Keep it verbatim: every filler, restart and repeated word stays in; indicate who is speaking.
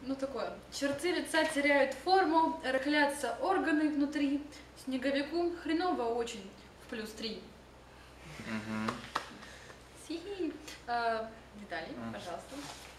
Speaker 1: ну такое, черты лица теряют форму, рыхлятся органы внутри, снеговику хреново очень, в плюс три.
Speaker 2: Угу.
Speaker 1: Си. А, Виталий, пожалуйста.